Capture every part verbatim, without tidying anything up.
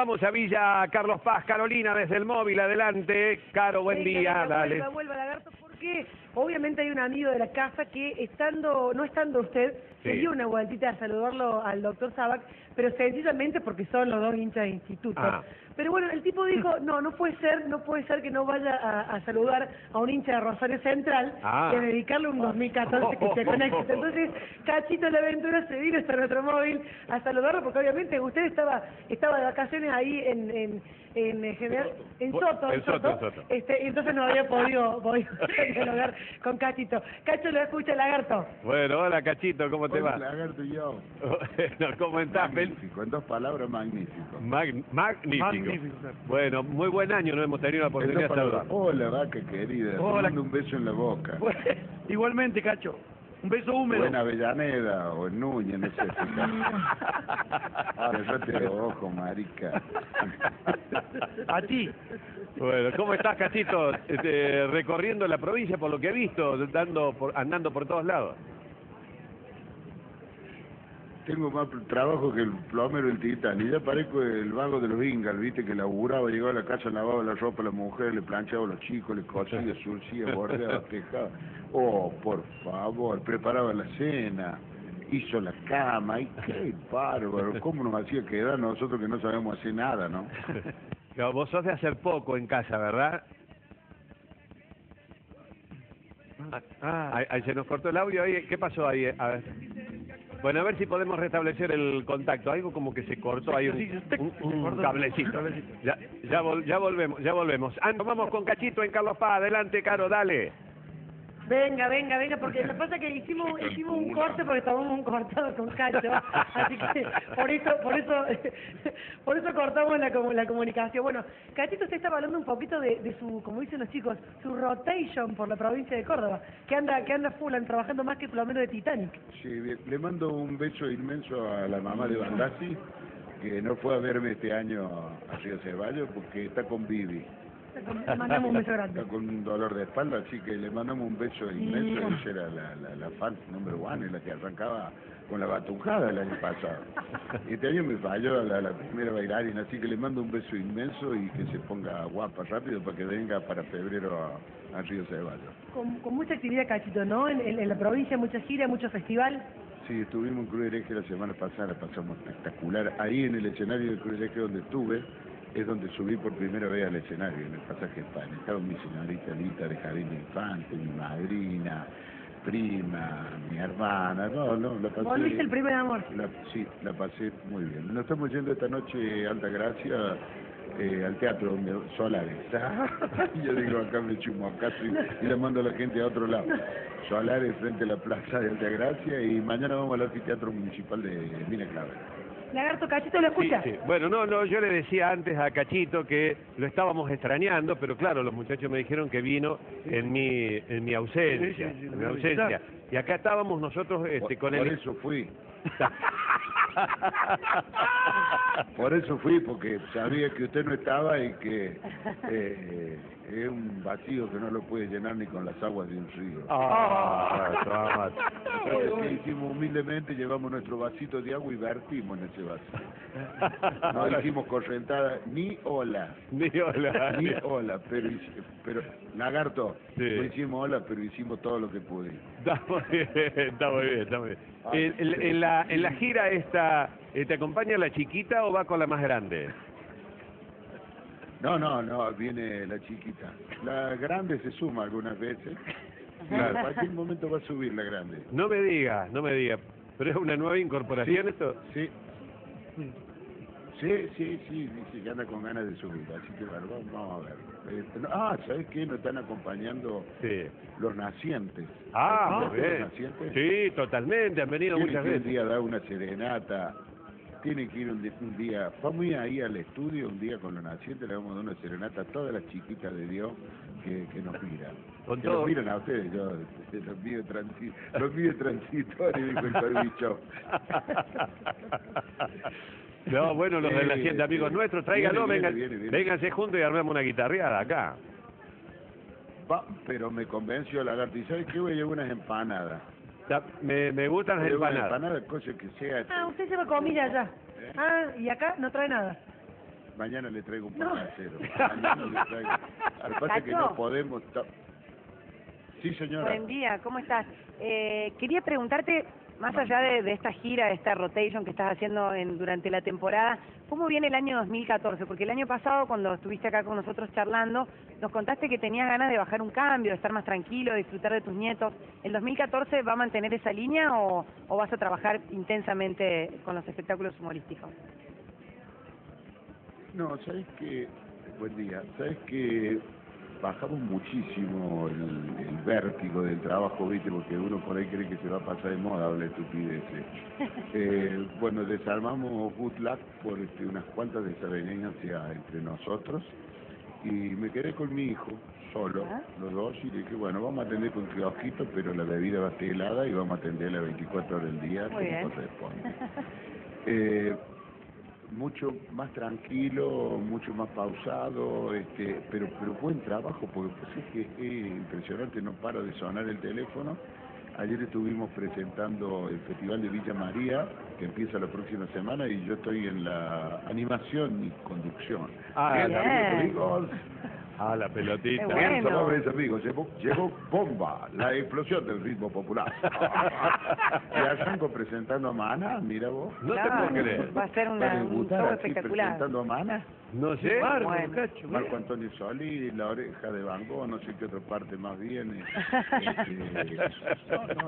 Vamos a Villa Carlos Paz, Carolina, desde el móvil, adelante. Caro, buen Venga, día, venga, dale. Vuelva, vuelva, Lagarto, porque obviamente hay un amigo de la casa que estando, no estando usted, Sí. se dio una vueltita a saludarlo al doctor Sabac, pero sencillamente porque son los dos hinchas de instituto. Ah. Pero bueno, el tipo dijo, no, no puede ser, no puede ser que no vaya a, a saludar a un hincha de Rosario Central Ah. y a dedicarle un dos mil catorce que se conecte. Entonces, Cachito de la Aventura se vino hasta nuestro móvil a saludarlo, porque obviamente usted estaba estaba de vacaciones ahí en, en, en general, en Soto, En Soto, en Soto. Este, entonces no había podido, podido dialogar con Cachito. Cacho lo escucha, Lagarto. Bueno, hola Cachito, ¿cómo te Hola, va? Lagarto y yo. Bueno, ¿cómo estás? Fel- Magnífico, en dos palabras, magnífico. Mag- magnífico. Magnífico. Bueno, muy buen año, no hemos tenido la En oportunidad dos de saludar. palabras. Hola, vaca querida. Te Hola. mando un beso en la boca. Bueno, igualmente, Cacho. Un beso O húmedo. en Avellaneda, o en Núñez, no sé. Cerrate los ojos, marica. A ti. Bueno, ¿cómo estás, Cachito? Este, recorriendo la provincia, por lo que he visto, dando por, andando por todos lados. Tengo más trabajo que el plomero del Titán. Y ya parezco el vago de los Ingal, viste, que laburaba, llegaba a la casa, lavaba la ropa a la mujer, le planchaba a los chicos, le cosía, surcía, bordeaba, tejaba. Oh, por favor, preparaba la cena, hizo la cama. ¡Ay, qué bárbaro! ¿Cómo nos hacía quedar nosotros que no sabemos hacer nada, no? Claro, vos sos de hacer poco en casa, ¿verdad? Ah, Ah, ahí, ahí se nos cortó el audio. Ahí, ¿qué pasó ahí? A ver. Bueno, a ver si podemos restablecer el contacto. Algo como que se cortó ahí, Sí, sí, un, un- se un cortó. cablecito. Cablecito. Ya, ya, vol- ya volvemos, ya volvemos. Ah, nos vamos con Cachito en Carlos Paz. Adelante, Caro, dale. Venga, venga, venga, porque lo que pasa es que hicimos, hicimos un corte porque estábamos un cortado con Cacho, así que por eso, por eso, por eso cortamos la, comu- la comunicación. Bueno, Cachito, usted estaba hablando un poquito de, de su, como dicen los chicos, su rotation por la provincia de Córdoba, que anda, que anda full, trabajando más que el plomero de Titanic. Sí, bien. Le mando un beso inmenso a la mamá de Bandasi, que no fue a verme este año a Río Ceballos porque está con Vivi. Le mandamos un beso Está grande. con un dolor de espalda, así que le mandamos un beso inmenso. Ella era la, la, la fan number one, la que arrancaba con la batunjada el año pasado. Este año me falló la, la primera bailarina, así que le mando un beso inmenso y que se ponga guapa rápido para que venga para febrero a, a Río Ceballos. Con, con mucha actividad, Cachito, ¿no? En, en, en la provincia, mucha gira, mucho festival. Sí, estuvimos en Cruz Hereje la semana pasada, la pasamos espectacular. Ahí en el escenario de Cruz Hereje donde estuve, es donde subí por primera vez al escenario, en el pasaje España. Estaba mi señorita Lita de Jardín de Infante, mi madrina, prima, mi hermana. No, no, la pasé... Volviste el primer amor. La, sí, la pasé muy bien. Nos estamos yendo esta noche, Alta Gracia, eh, al Teatro Solares. Y yo digo, acá me chumo acá y, y le mando a la gente a otro lado. Solares frente a la plaza de Alta Gracia y mañana vamos al anfiteatro municipal de Mina Claver. Lagarto, Cachito, ¿lo escucha? Sí, sí. Bueno, no, no, yo le decía antes a Cachito que lo estábamos extrañando, pero claro, los muchachos me dijeron que vino en mi en mi ausencia, Sí, sí, sí, en mi lo ausencia. visitaste. Y acá estábamos nosotros este, Por, con por el... eso fui. Por eso fui, porque sabía que usted no estaba y que eh, es un vacío que no lo puede llenar ni con las aguas de un río. Ah, toma. Entonces, ¿qué hicimos humildemente? Llevamos nuestro vasito de agua y vertimos en ese vaso. No hicimos correntada ni ola. Ni hola. Ni ola, pero, hici- pero Lagarto, Sí. no hicimos ola, pero hicimos todo lo que pudimos. Está muy bien, está muy bien, está muy bien. En, en- en la, en la gira esta, eh, ¿te acompaña la chiquita o va con la más grande? No, no, no, viene la chiquita. La grande se suma algunas veces. Claro. En cualquier momento va a subir la grande. No me digas, no me digas. ¿Pero es una nueva incorporación esto? Sí. Sí, sí, sí, dice que anda con ganas de subir, así que bueno, vamos, vamos a ver. Eh, no- ah, ¿sabes qué? Nos están acompañando Sí. los nacientes. Ah, ¿Los muy bien. nacientes? Sí, totalmente, han venido Tiene muchas que ir un veces. día a dar una serenata, tiene que ir un, di- un día, vamos a ir ahí al estudio un día con los nacientes, le vamos a dar una serenata a todas las chiquitas de Dios que, que nos miran. Con que todo- nos miran a ustedes, yo los míos transi los míos transitorios, dijo el Corbicho. No, bueno, los de la Sí, hacienda, amigos sí. nuestros, tráiganlo, Viene, vengan, viene, viene. vénganse juntos y armemos una guitarreada acá. Va, pero me convenció Lagarto, ¿y sabes qué? Voy a llevar unas empanadas. Ya, Me, me gustan las Voy a llevar unas empanadas. empanadas, cosa que sea... Ah, usted lleva comida allá. Ah, y acá no trae nada. mañana le traigo un No. pasajero. Mañana le traigo. Al pasa que no Cacho. podemos... ta- Sí, señora. Buen día, ¿cómo estás? Eh, quería preguntarte, más allá de, de esta gira, de esta rotation que estás haciendo en, durante la temporada, ¿cómo viene el año dos mil catorce? Porque el año pasado, cuando estuviste acá con nosotros charlando, nos contaste que tenías ganas de bajar un cambio, de estar más tranquilo, de disfrutar de tus nietos. ¿El dos mil catorce va a mantener esa línea o, o vas a trabajar intensamente con los espectáculos humorísticos? No, ¿sabes qué? Buen día. ¿Sabes que bajamos muchísimo el, el vértigo del trabajo, viste? Porque uno por ahí cree que se va a pasar de moda, habla estupideces. Eh, bueno, desarmamos Good Luck por este, unas cuantas desavenencias entre nosotros y me quedé con mi hijo, solo, ¿Ah? los dos, y dije, bueno, vamos a atender con kiosquito, pero la bebida va a estar helada y vamos a atender las veinticuatro horas del día, Muy como bien. corresponde. Eh, mucho más tranquilo, mucho más pausado, este, pero pero buen trabajo, porque pues es que es impresionante, no para de sonar el teléfono. Ayer estuvimos presentando el Festival de Villa María, que empieza la próxima semana, y yo estoy en la animación y conducción. Ah, Bien, bien. amigos. Ah, la pelotita. Qué Bien, bueno. señores amigos, llegó, llegó Bomba, la explosión del ritmo popular. Y arranco presentando a Mana, mira vos. No te Claro, puedo creer. va a ser Va a una, un debutar show así espectacular. presentando a Mana. No sé. Bárbaro, Bueno. Cacho. Marco bien. Antonio Solí, La Oreja de Van Gogh, no sé qué otra parte más viene. Este, no, no,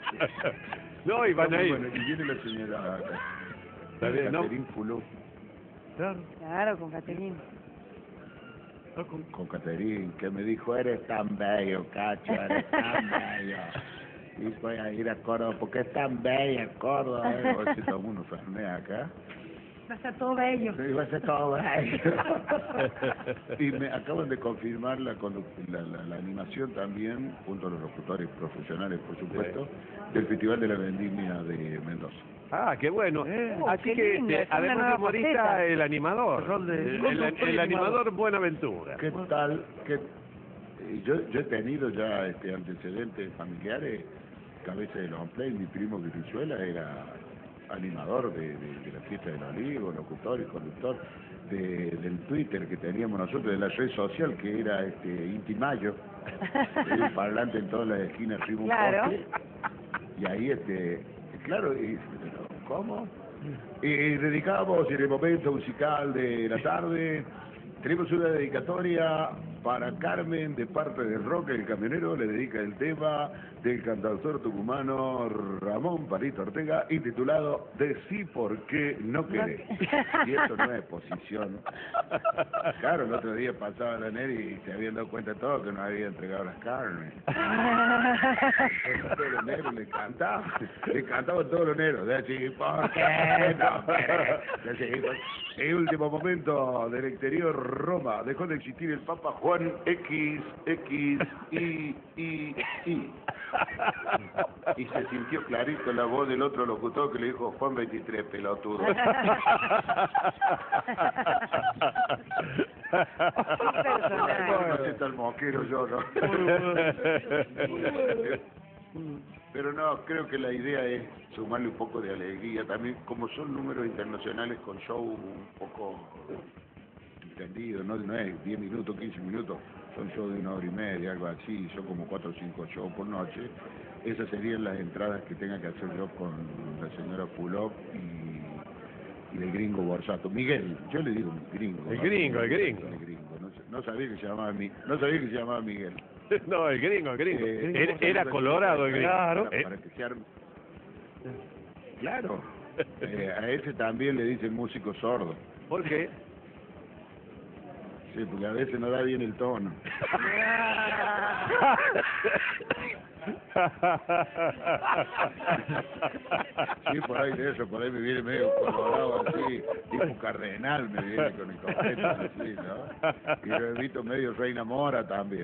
No, y van a ir. Bueno, y viene la señora Está bien, ¿no? Caterín Fuló, Claro. Claro, con Caterina. No, con- con Caterín, que me dijo, eres tan bello, Cacho, eres tan bello. Y voy a ir a Córdoba, porque es tan bella Córdoba. Eh? Hoy se tomó unos fernet acá. Va a estar todo bello. Sí, va a ser todo bello. Y me acaban de confirmar la, condu- la, la, la animación también, junto a los locutores profesionales, por supuesto, del Festival de la Vendimia de Mendoza. Ah, qué bueno. Eh. Así Qué que, lindo, este, es una además de nueva humorista, faceta. el animador. El rol de- El, el- el animador Buenaventura. ¿Qué tal? ¿Qué, eh, yo, yo he tenido ya este, antecedentes familiares. Cabeza de los Play, mi primo Brizuela era animador de, de, de la fiesta del olivo, locutor y conductor de, del Twitter que teníamos nosotros, de la red social que era este Intimayo, era un parlante en todas las esquinas arriba un Claro. poste, y ahí este, claro, y, ¿cómo? Y, y dedicamos en el momento musical de la tarde, tenemos una dedicatoria para Carmen de parte de Roque el Camionero, le dedica el tema del cantautor tucumano Ramón Palito Ortega, intitulado Decí por qué no querés. Y eso no es posición. Claro, el otro día pasaba la Neri y se habían dado cuenta todos que no había entregado las carnes. Entonces, todos los negros le cantaban, le cantaban todos los negros, decí por qué no querés. Decí, por- en último momento del exterior Roma, dejó de existir el Papa Juan X, X, I, I, I. Y se sintió clarito la voz del otro locutor que le dijo Juan veintitrés, pelotudo. personaje. No sé tal moquero yo, ¿no? Pero no, creo que la idea es sumarle un poco de alegría. También, como son números internacionales con show un poco entendido, no, no es diez minutos, quince minutos, son shows de una hora y media, algo así, son como cuatro o cinco shows por noche. Esas serían las entradas que tenga que hacer yo con la señora Fulop y, y el gringo Borsato. Miguel, yo le digo gringo. El ¿no? gringo, el gringo. El gringo, no, sé- no sabía que se llamaba Mi- no sabía que se llamaba Miguel. No, el gringo, el gringo. Eh, Era, era colorado el gringo. Claro. Para, Eh, para que se arme. Claro. Eh, a ese también le dicen músico sordo. ¿Por qué? Sí, porque a veces no da bien el tono. Sí, por ahí de eso, por ahí me viene medio colorado así, tipo cardenal me viene con el completo así, ¿no? Y lo he visto medio Reina Mora también.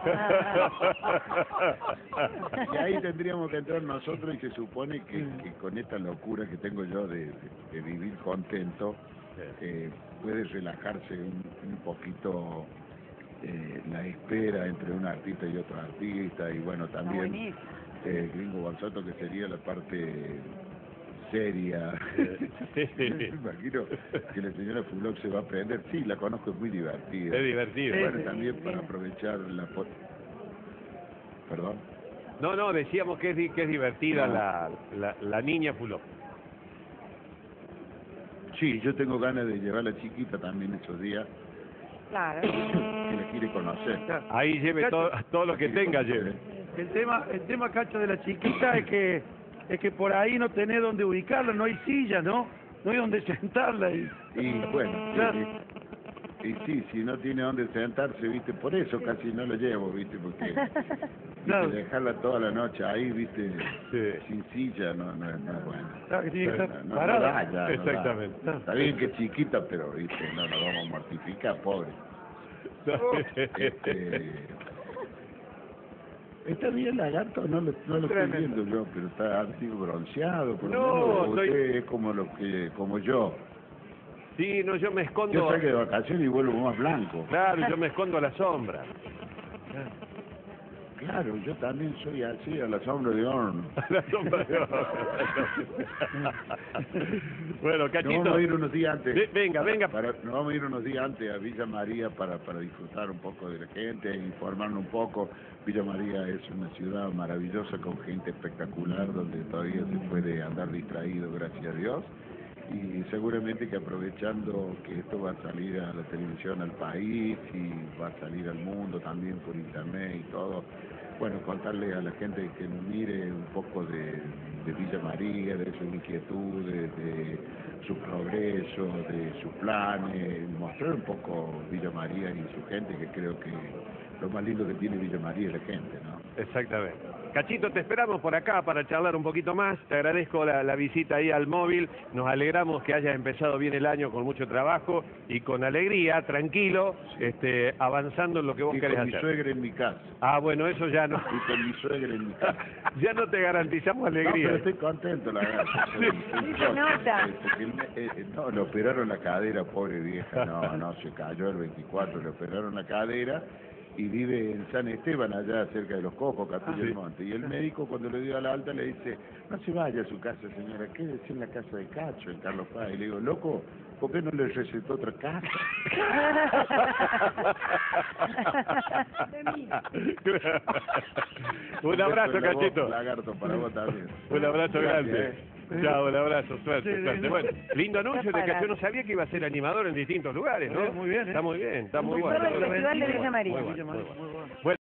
Y ahí tendríamos que entrar nosotros y se supone que, que con esta locura que tengo yo de, de- de vivir contento, eh, puede relajarse un, un poquito eh, la espera entre un artista y otro artista y bueno, también buenísimo. eh, Gringo Borsato, que sería la parte seria. Sí. Me imagino que la señora Fulop se va a aprender. Sí, la conozco, es muy divertida. Es divertido. Bueno, también para aprovechar la... po- Perdón. No, no, decíamos que es, di- que es divertida No. la, la, la niña Fulop. Sí, yo tengo ganas de llevar a la chiquita también esos días, Claro. que la quiere conocer. Claro. Ahí lleve Cacho, todo, todo lo que Quiere tenga, conocer. lleve. El tema, el tema, Cacho, de la chiquita es que es que por ahí no tenés donde ubicarla, no hay silla, ¿no? No hay donde sentarla. Y... Y bueno, Claro. y, y sí, si no tiene dónde sentarse, viste, por eso casi no lo llevo, viste, porque viste, Claro. dejarla toda la noche ahí, viste, Sí. sin silla, no, no, es- no es bueno. Claro, que tiene que No, estar no, no parada. da, ya, no da. Exactamente. Está bien que es chiquita, pero viste, no nos vamos a mortificar, pobre. Este, ¿Está bien lagarto? No lo, no lo estoy Tremendo. viendo yo, pero está así bronceado, por lo No, menos, o soy- usted es como lo que, como yo. Sí, no, yo me Yo escondo. salgo de vacaciones y vuelvo más blanco. Claro, yo me escondo a la sombra. Claro, yo también soy así, a la sombra de horno. A la sombra de oro. Bueno, Nos Cachito. vamos a ir unos días antes. Ve- venga, venga. Para, nos vamos a ir unos días antes a Villa María para, para disfrutar un poco de la gente, e informarnos un poco. Villa María es una ciudad maravillosa con gente espectacular donde todavía se puede andar distraído, gracias a Dios. Y seguramente que aprovechando que esto va a salir a la televisión al país y va a salir al mundo también por internet y todo, bueno, contarle a la gente que nos mire un poco de, de Villa María, de sus inquietudes, de su progreso, de sus planes, mostrar un poco Villa María y su gente, que creo que lo más lindo que tiene Villa María es la gente, ¿no? Exactamente. Cachito, te esperamos por acá para charlar un poquito más. Te agradezco la, la visita ahí al móvil. Nos alegramos que hayas empezado bien el año con mucho trabajo y con alegría, tranquilo, este, avanzando en lo que vos Y querés con mi hacer. suegra en mi casa. Ah, bueno, eso ya no. Y con mi suegra en mi casa. Ya no te garantizamos No, pero alegría. estoy contento, la verdad. Soy- soy Sí, se nota. eh, porque el me- eh, eh, no, le operaron la cadera, pobre vieja. No, no, se cayó el veinticuatro, le operaron la cadera y vive en San Esteban, allá cerca de Los Cocos, Capilla Ah, del sí. Monte. Y el médico, cuando le dio a la alta, le dice, no se vaya a su casa, señora, quédese en la casa de Cacho, en Carlos Paz. Y le digo, loco, ¿por qué no le recetó otra casa? Un abrazo, Beso en la boca, Cachito. Lagarto, para vos también. Un abrazo Gracias, grande. eh. Chao, un abrazo, suerte, Sí, suerte. sí. Bueno, lindo anuncio de que Preparado. yo no sabía que iba a ser animador en distintos lugares, ¿no? Muy bien, ¿eh? Está muy bien, está muy Festival bueno. del Festival de Villa María. Muy bueno, muy bueno. Bueno,